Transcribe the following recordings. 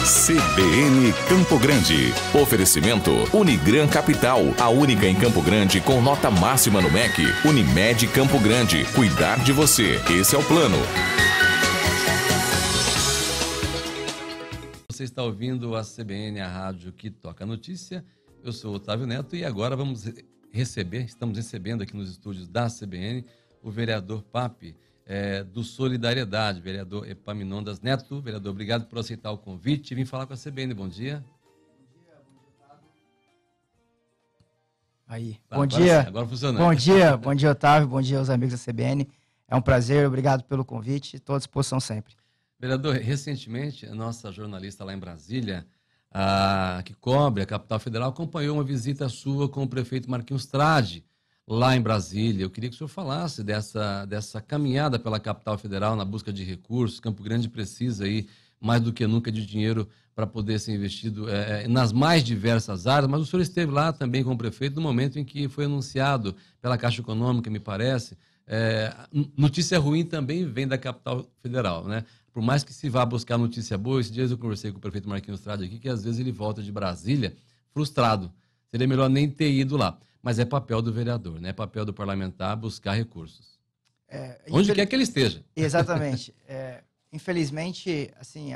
CBN Campo Grande. Oferecimento Unigran Capital, a única em Campo Grande com nota máxima no MEC. Unimed Campo Grande, cuidar de você. Esse é o plano. Você está ouvindo a CBN, a rádio que toca a notícia. Eu sou o Otávio Neto e agora estamos recebendo aqui nos estúdios da CBN o vereador Pape, do Solidariedade, vereador Epaminondas Neto. Vereador, obrigado por aceitar o convite e vir falar com a CBN. Bom dia. Aí, bom dia. Agora funcionando. Bom dia, Otávio, bom dia aos amigos da CBN. É um prazer, obrigado pelo convite, estou à disposição sempre. Vereador, recentemente, a nossa jornalista lá em Brasília, que cobre a capital federal, acompanhou uma visita sua com o prefeito Marquinhos Trade, lá em Brasília. Eu queria que o senhor falasse dessa caminhada pela capital federal na busca de recursos. Campo Grande precisa aí, mais do que nunca, de dinheiro para poder ser investido nas mais diversas áreas, mas o senhor esteve lá também com o prefeito no momento em que foi anunciado pela Caixa Econômica, me parece. Notícia ruim também vem da capital federal, né? Por mais que se vá buscar notícia boa, esses dias eu conversei com o prefeito Marquinhos Trade aqui, que às vezes ele volta de Brasília frustrado. Seria melhor nem ter ido lá. Mas é papel do vereador, né? É papel do parlamentar buscar recursos. Onde quer que ele esteja. Exatamente. Infelizmente, assim,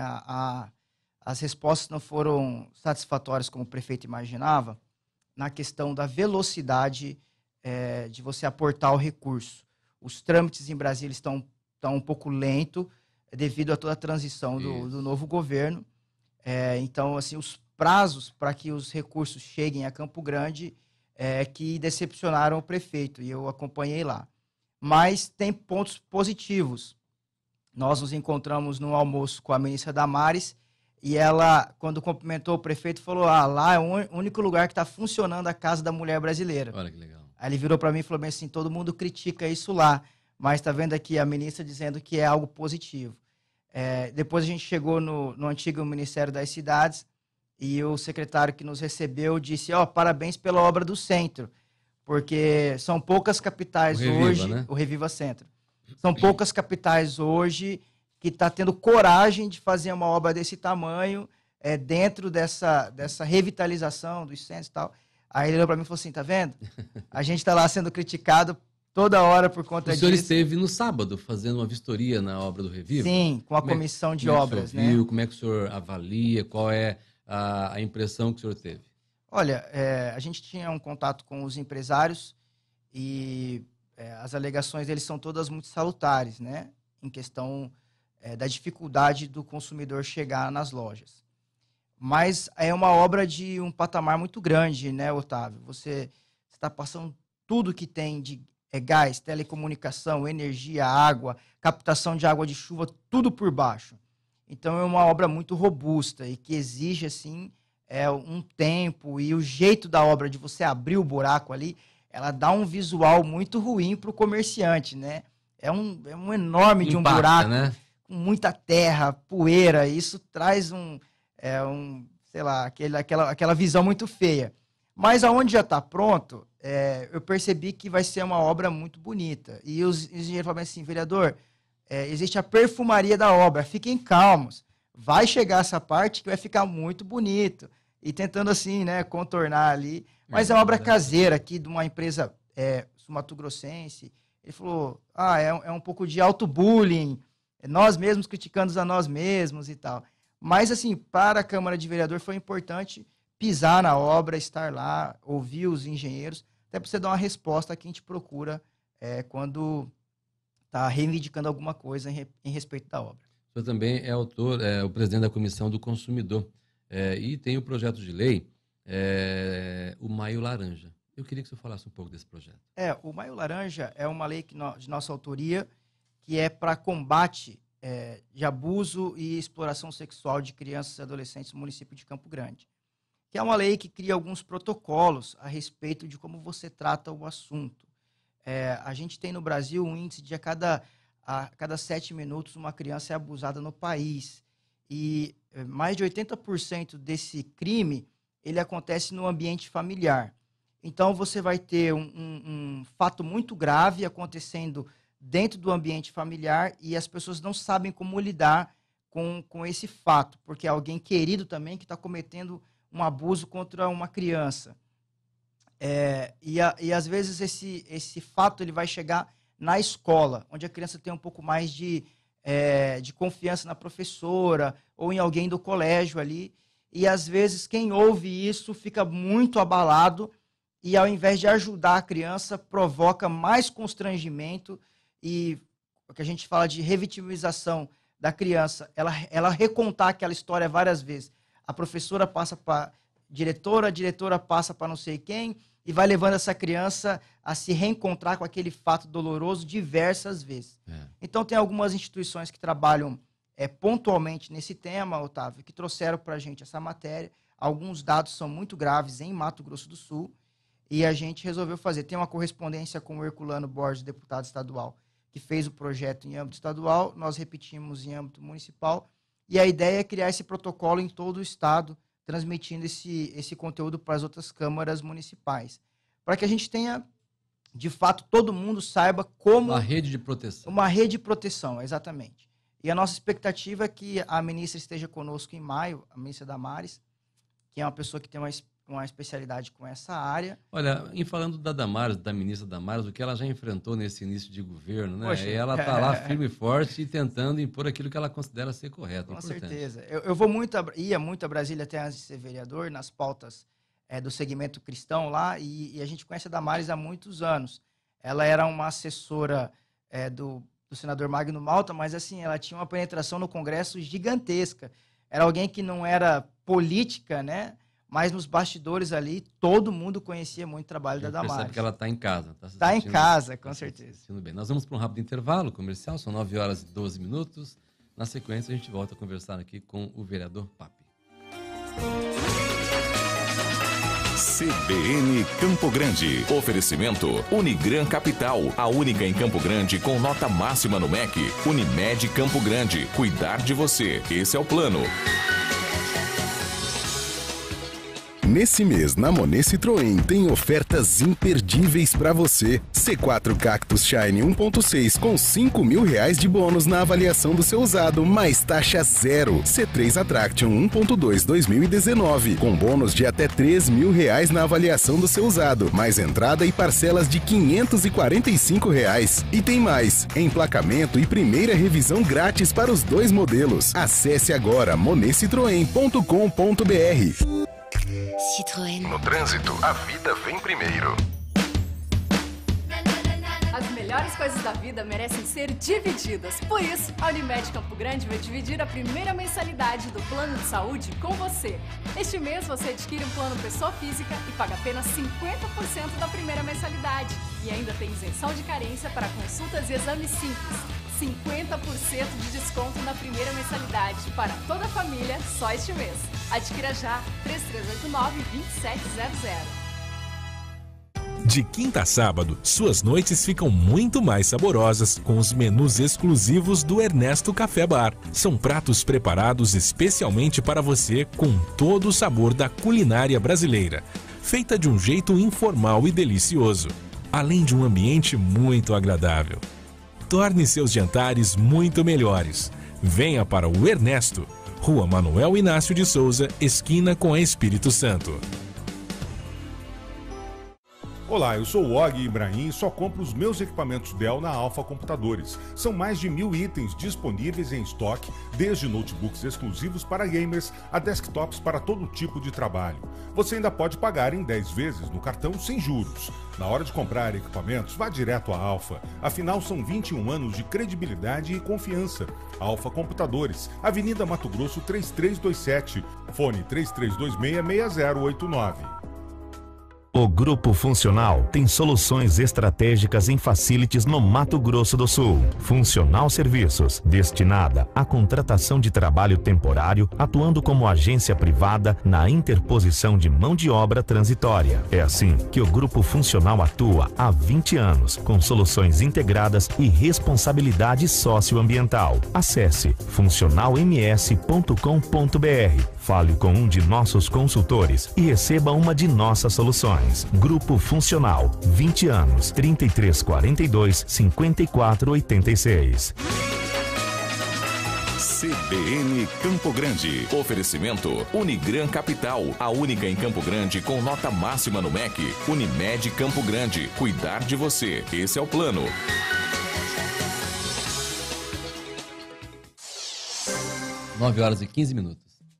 as respostas não foram satisfatórias como o prefeito imaginava na questão da velocidade de você aportar o recurso. Os trâmites em Brasília estão um pouco lentos devido a toda a transição do novo governo. Então, assim, os prazos para que os recursos cheguem a Campo Grande que decepcionaram o prefeito, e eu acompanhei lá. Mas tem pontos positivos. Nós nos encontramos no almoço com a ministra Damares, e ela, quando cumprimentou o prefeito, falou: lá é o único lugar que está funcionando a Casa da Mulher Brasileira. Olha que legal. Aí ele virou para mim e falou bem assim: todo mundo critica isso lá, mas está vendo aqui a ministra dizendo que é algo positivo. Depois a gente chegou no antigo Ministério das Cidades, e o secretário que nos recebeu disse: parabéns pela obra do centro, porque são poucas capitais hoje, né? O Reviva Centro, são poucas capitais hoje que está tendo coragem de fazer uma obra desse tamanho dentro dessa revitalização dos centros e tal. Aí ele olhou para mim e falou assim: tá vendo? A gente está lá sendo criticado toda hora por conta disso. O senhor esteve no sábado fazendo uma vistoria na obra do Reviva? Sim, com a comissão de obras, né? Como é que o senhor avalia? Qual é a impressão que o senhor teve? Olha, a gente tinha um contato com os empresários e as alegações deles são todas muito salutares, né? Em questão da dificuldade do consumidor chegar nas lojas. Mas é uma obra de um patamar muito grande, né, Otávio? Você está passando tudo que tem de gás, telecomunicação, energia, água, captação de água de chuva, tudo por baixo. Então é uma obra muito robusta e que exige assim um tempo, e o jeito da obra de você abrir o buraco ali, ela dá um visual muito ruim para o comerciante, né? É um enorme de um buraco, né? Com muita terra, poeira, e isso traz sei lá, aquela visão muito feia. Mas aonde já está pronto, eu percebi que vai ser uma obra muito bonita. E os engenheiros falaram assim: vereador, existe a perfumaria da obra, fiquem calmos, vai chegar essa parte que vai ficar muito bonito, e tentando assim, né, contornar ali, mas é uma obra caseira aqui de uma empresa sul-mato-grossense. Ele falou: é um pouco de auto-bullying, nós mesmos criticando a nós mesmos e tal. Mas assim, para a Câmara de Vereador foi importante pisar na obra, estar lá, ouvir os engenheiros, até para você dar uma resposta que a gente procura quando está reivindicando alguma coisa em respeito da obra. O senhor também é autor, o presidente da Comissão do Consumidor, e tem o projeto de lei, o Maio Laranja. Eu queria que o senhor falasse um pouco desse projeto. O Maio Laranja é uma lei de nossa autoria, que é para combate de abuso e exploração sexual de crianças e adolescentes no município de Campo Grande, que é uma lei que cria alguns protocolos a respeito de como você trata o assunto. A gente tem no Brasil um índice de a cada 7 minutos uma criança é abusada no país. E mais de 80% desse crime ele acontece no ambiente familiar. Então, você vai ter um fato muito grave acontecendo dentro do ambiente familiar e as pessoas não sabem como lidar com esse fato, porque é alguém querido também que está cometendo um abuso contra uma criança. E às vezes esse fato ele vai chegar na escola, onde a criança tem um pouco mais de confiança na professora ou em alguém do colégio ali. E às vezes quem ouve isso fica muito abalado e ao invés de ajudar a criança, provoca mais constrangimento e o que a gente fala de revitimização da criança, ela recontar aquela história várias vezes. A professora passa para a diretora passa para não sei quem, e vai levando essa criança a se reencontrar com aquele fato doloroso diversas vezes. Então, tem algumas instituições que trabalham pontualmente nesse tema, Otávio, que trouxeram para a gente essa matéria. Alguns dados são muito graves em Mato Grosso do Sul, e a gente resolveu fazer. Tem uma correspondência com o Herculano Borges, deputado estadual, que fez o projeto em âmbito estadual, nós repetimos em âmbito municipal, e a ideia é criar esse protocolo em todo o estado, transmitindo esse conteúdo para as outras câmaras municipais, para que a gente tenha, de fato, todo mundo saiba como... Uma rede de proteção. Uma rede de proteção, exatamente. E a nossa expectativa é que a ministra esteja conosco em maio, a ministra Damares, que é uma pessoa que tem uma especialidade com essa área. Olha, em falando da Damares, da ministra Damares, o que ela já enfrentou nesse início de governo, né? Poxa, e ela está lá firme e forte e tentando impor aquilo que ela considera ser correto. Com certeza. Eu ia muito a Brasília até antes de ser vereador, nas pautas do segmento cristão lá, e a gente conhece a Damares há muitos anos. Ela era uma assessora do senador Magno Malta, mas assim, ela tinha uma penetração no Congresso gigantesca. Era alguém que não era política, né? Mas nos bastidores ali, todo mundo conhecia muito o trabalho da Damares. Percebe que ela está em casa. Está em casa, com certeza. Bem. Nós vamos para um rápido intervalo comercial, são 9h12. Na sequência, a gente volta a conversar aqui com o vereador Papi. CBN Campo Grande. Oferecimento Unigran Capital, a única em Campo Grande com nota máxima no MEC. Unimed Campo Grande, cuidar de você. Esse é o plano. Nesse mês, na Monet Citroën, tem ofertas imperdíveis para você. C4 Cactus Shine 1.6 com R$5.000 de bônus na avaliação do seu usado, mais taxa zero. C3 Attraction 1.2 2019 com bônus de até R$3.000 na avaliação do seu usado, mais entrada e parcelas de R$545. E tem mais, emplacamento e primeira revisão grátis para os dois modelos. Acesse agora monetcitroen.com.br. Citroën. No trânsito, a vida vem primeiro. As melhores coisas da vida merecem ser divididas. Por isso, a Unimed Campo Grande vai dividir a primeira mensalidade do plano de saúde com você. Este mês você adquire um plano pessoa física e paga apenas 50% da primeira mensalidade. E ainda tem isenção de carência para consultas e exames simples. 50% de desconto na primeira mensalidade para toda a família só este mês. Adquira já 3389-2700. De quinta a sábado, suas noites ficam muito mais saborosas com os menus exclusivos do Ernesto Café Bar. São pratos preparados especialmente para você com todo o sabor da culinária brasileira, feita de um jeito informal e delicioso, além de um ambiente muito agradável. Torne seus jantares muito melhores. Venha para o Ernesto, Rua Manuel Inácio de Souza, esquina com a Espírito Santo. Olá, eu sou o Og Ibrahim e só compro os meus equipamentos Dell na Alfa Computadores. São mais de 1.000 itens disponíveis em estoque, desde notebooks exclusivos para gamers a desktops para todo tipo de trabalho. Você ainda pode pagar em 10 vezes no cartão sem juros. Na hora de comprar equipamentos, vá direto à Alfa. Afinal, são 21 anos de credibilidade e confiança. Alfa Computadores, Avenida Mato Grosso 3327, fone 3326-6089. O Grupo Funcional tem soluções estratégicas em facilities no Mato Grosso do Sul. Funcional Serviços, destinada à contratação de trabalho temporário, atuando como agência privada na interposição de mão de obra transitória. É assim que o Grupo Funcional atua há 20 anos, com soluções integradas e responsabilidade socioambiental. Acesse funcionalms.com.br, fale com um de nossos consultores e receba uma de nossas soluções. Grupo Funcional, 20 anos, 3342-5486. CBN Campo Grande. Oferecimento Unigran Capital, a única em Campo Grande com nota máxima no MEC. Unimed Campo Grande, cuidar de você. Esse é o plano. 9h15.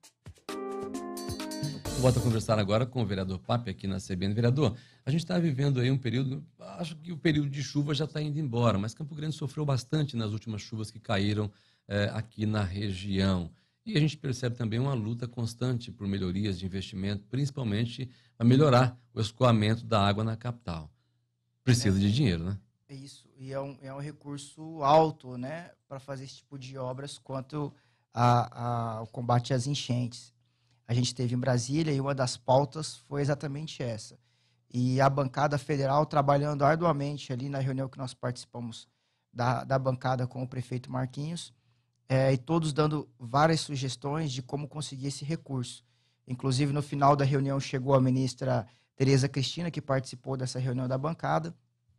Eu volto a conversar agora com o vereador Pape aqui na CBN. Vereador, a gente está vivendo aí um período, acho que o período de chuva já está indo embora, mas Campo Grande sofreu bastante nas últimas chuvas que caíram aqui na região. E a gente percebe também uma luta constante por melhorias de investimento, principalmente para melhorar o escoamento da água na capital. Precisa de dinheiro, né? É isso, e é um recurso alto, né, para fazer esse tipo de obras quanto ao combate às enchentes. A gente teve em Brasília e uma das pautas foi exatamente essa. E a bancada federal trabalhando arduamente ali na reunião que nós participamos da bancada com o prefeito Marquinhos, e todos dando várias sugestões de como conseguir esse recurso. Inclusive, no final da reunião chegou a ministra Tereza Cristina, que participou dessa reunião da bancada,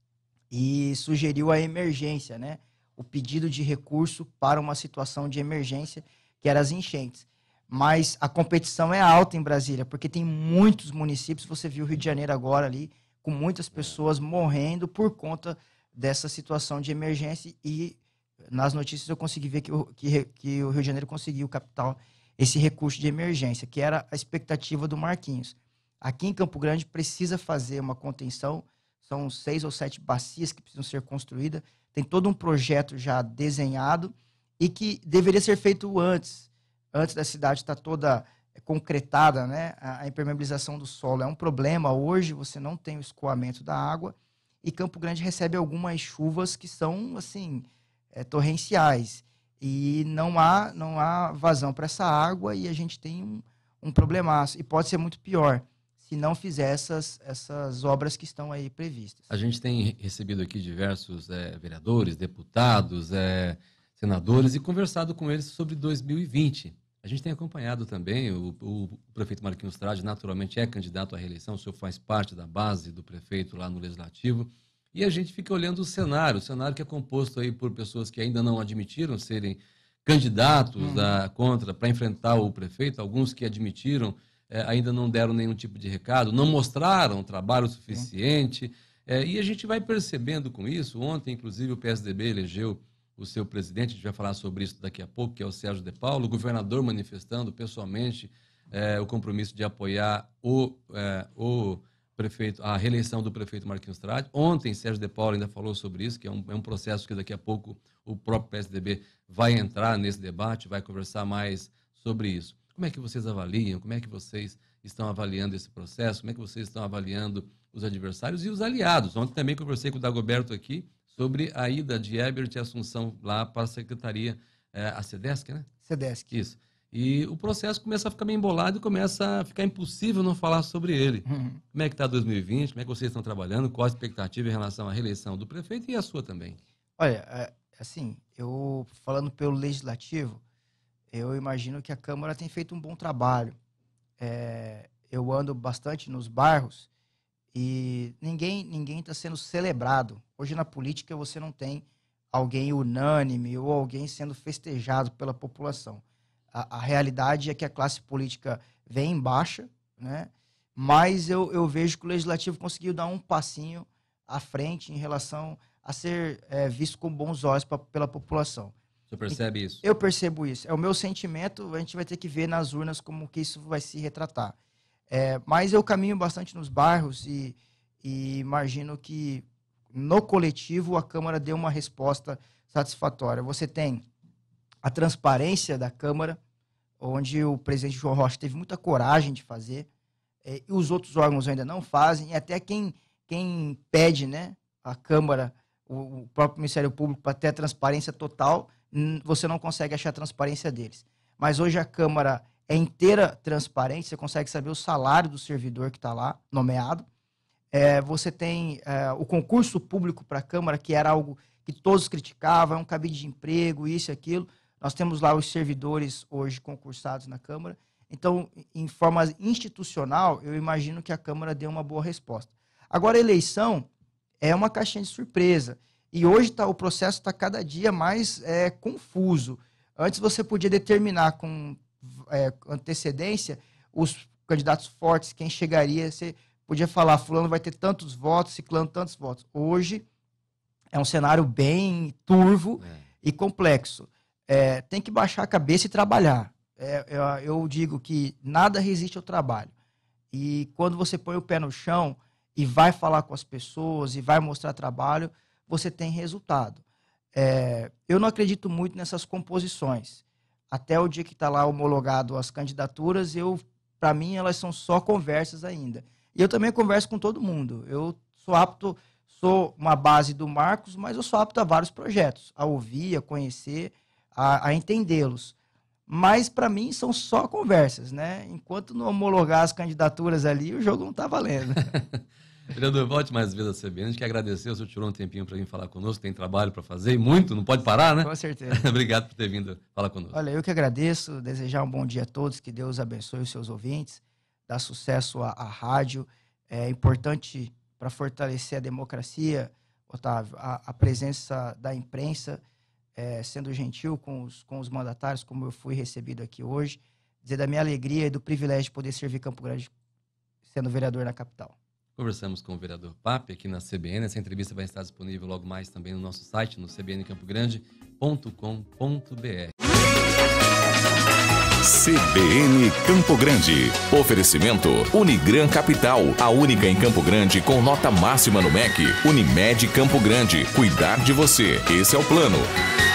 e sugeriu a emergência, né? O pedido de recurso para uma situação de emergência, que eram as enchentes. Mas a competição é alta em Brasília, porque tem muitos municípios, você viu o Rio de Janeiro agora ali, com muitas pessoas morrendo por conta dessa situação de emergência, e nas notícias eu consegui ver que o Rio de Janeiro conseguiu captar esse recurso de emergência, que era a expectativa do Marquinhos. Aqui em Campo Grande precisa fazer uma contenção, são 6 ou 7 bacias que precisam ser construídas, tem todo um projeto já desenhado e que deveria ser feito antes da cidade estar toda concretada, né? A impermeabilização do solo é um problema. Hoje você não tem o escoamento da água e Campo Grande recebe algumas chuvas que são assim torrenciais e não há vazão para essa água e a gente tem um problemaço. E pode ser muito pior se não fizer essas obras que estão aí previstas. A gente tem recebido aqui diversos vereadores, deputados, senadores e conversado com eles sobre 2020. A gente tem acompanhado também, o prefeito Marquinhos Trade naturalmente é candidato à reeleição, o senhor faz parte da base do prefeito lá no Legislativo, e a gente fica olhando o cenário que é composto aí por pessoas que ainda não admitiram serem candidatos para enfrentar o prefeito, alguns que admitiram, ainda não deram nenhum tipo de recado, não mostraram trabalho suficiente, e a gente vai percebendo com isso. Ontem, inclusive, o PSDB elegeu o seu presidente, a gente vai falar sobre isso daqui a pouco, que é o Sérgio de Paulo, o governador manifestando pessoalmente o compromisso de apoiar o prefeito, a reeleição do prefeito Marquinhos Trade. Ontem, Sérgio de Paulo ainda falou sobre isso, que é um processo que daqui a pouco o próprio PSDB vai entrar nesse debate, vai conversar mais sobre isso. Como é que vocês avaliam? Como é que vocês estão avaliando esse processo? Como é que vocês estão avaliando os adversários e os aliados? Ontem também conversei com o Dagoberto aqui sobre a ida de Herbert e Assunção lá para a secretaria, a SEDESC, né? SEDESC. Isso. E o processo começa a ficar meio embolado e começa a ficar impossível não falar sobre ele. Como é que está 2020? Como é que vocês estão trabalhando? Qual a expectativa em relação à reeleição do prefeito e a sua também? Olha, assim, eu falando pelo Legislativo, eu imagino que a Câmara tem feito um bom trabalho. Eu ando bastante nos bairros e ninguém está sendo celebrado. Hoje na política você não tem alguém unânime ou alguém sendo festejado pela população. A realidade é que a classe política vem em baixa, né? Mas eu vejo que o Legislativo conseguiu dar um passinho à frente em relação a ser visto com bons olhos pela população. Você percebe isso? Eu percebo isso. É o meu sentimento, a gente vai ter que ver nas urnas como que isso vai se retratar. Mas eu caminho bastante nos bairros e imagino que, no coletivo, a Câmara deu uma resposta satisfatória. Você tem a transparência da Câmara, onde o presidente João Rocha teve muita coragem de fazer, e os outros órgãos ainda não fazem, e até quem pede, né, a Câmara, o próprio Ministério Público, para ter a transparência total, você não consegue achar a transparência deles. Mas hoje a Câmara é inteira transparente, você consegue saber o salário do servidor que está lá, nomeado. Você tem o concurso público para a Câmara, que era algo que todos criticavam, é um cabide de emprego, isso e aquilo. Nós temos lá os servidores hoje concursados na Câmara. Então, em forma institucional, eu imagino que a Câmara deu uma boa resposta. Agora, a eleição é uma caixinha de surpresa. E hoje o processo está cada dia mais confuso. Antes você podia determinar com antecedência os candidatos fortes, quem chegaria, você podia falar, fulano vai ter tantos votos, ciclano tantos votos. Hoje é um cenário bem turvo e complexo. Tem que baixar a cabeça e trabalhar. Eu digo que nada resiste ao trabalho. E quando você põe o pé no chão e vai falar com as pessoas e vai mostrar trabalho, você tem resultado. Eu não acredito muito nessas composições. Até o dia que está lá homologado as candidaturas, para mim, elas são só conversas ainda. E eu também converso com todo mundo. Eu sou uma base do Marcos, mas eu sou apto a vários projetos, a ouvir, a conhecer, a entendê-los. Mas, para mim, são só conversas, né? Enquanto não homologar as candidaturas ali, o jogo não está valendo. Vereador, volte mais vezes à CBN. A gente quer agradecer, o senhor tirou um tempinho para vir falar conosco, tem trabalho para fazer, e muito, não pode parar, né? Com certeza. Obrigado por ter vindo falar conosco. Olha, eu que agradeço, desejar um bom dia a todos, que Deus abençoe os seus ouvintes, dá sucesso à rádio. É importante para fortalecer a democracia, Otávio, a presença da imprensa, sendo gentil com os mandatários, como eu fui recebido aqui hoje, dizer da minha alegria e do privilégio de poder servir Campo Grande sendo vereador na capital. Conversamos com o vereador Pape aqui na CBN. Essa entrevista vai estar disponível logo mais também no nosso site, no cbncampogrande.com.br. CBN Campo Grande. Oferecimento Unigran Capital, a única em Campo Grande com nota máxima no MEC. Unimed Campo Grande. Cuidar de você. Esse é o plano.